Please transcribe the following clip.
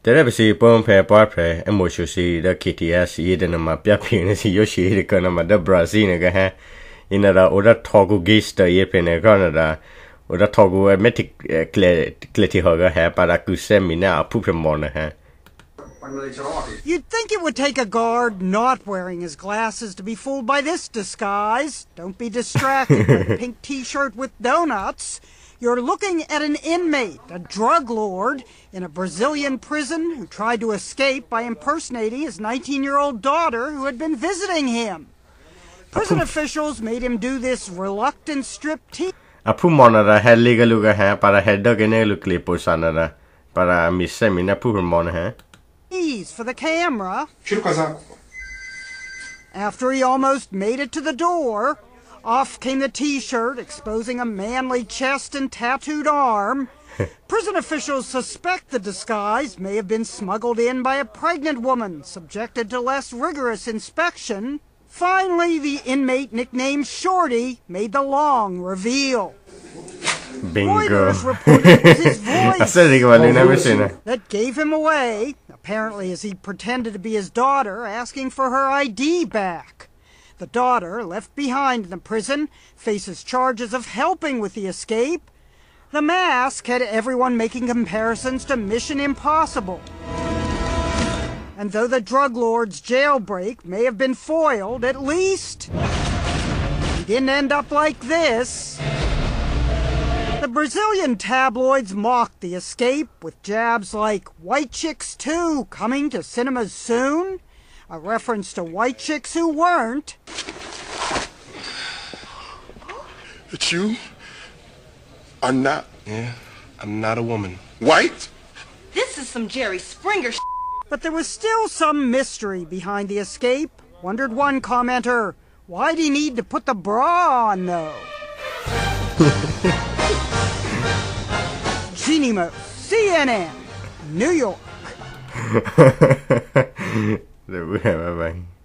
Terebsi pon pe parpre emoshosi da KTS yedenama pyapin si yoshi de kanama da Brazil ne ga inara oda togo gista yepene Canada oda togo metic kleti hoga ha para kusemina apupemona ha. You'd think it would take a guard not wearing his glasses to be fooled by this disguise. Don't be distracted by the pink t-shirt with donuts. You're looking at an inmate, a drug lord, in a Brazilian prison who tried to escape by impersonating his 19-year-old daughter who had been visiting him. Prison officials made him do this reluctant striptease. Apumonara had legaluga ha para head dog in elucliposanara para missemina pupemona ha. For the camera. After he almost made it to the door, off came the t-shirt exposing a manly chest and tattooed arm. Prison officials suspect the disguise may have been smuggled in by a pregnant woman subjected to less rigorous inspection. Finally, the inmate nicknamed Shorty made the long reveal. Bingo. Reuters reported it was his voice that gave him away, apparently as he pretended to be his daughter, asking for her ID back. The daughter, left behind in the prison, faces charges of helping with the escape. The mask had everyone making comparisons to Mission Impossible. And though the drug lord's jailbreak may have been foiled, at least he didn't end up like this. The Brazilian tabloids mocked the escape with jabs like White Chicks 2 coming to cinemas soon, a reference to white chicks who weren't. But you are not. Yeah, I'm not a woman. White? This is some Jerry Springer sh**. But there was still some mystery behind the escape. Wondered one commenter, why'd he need to put the bra on though? Genimo, CNN, New York. Bye bye.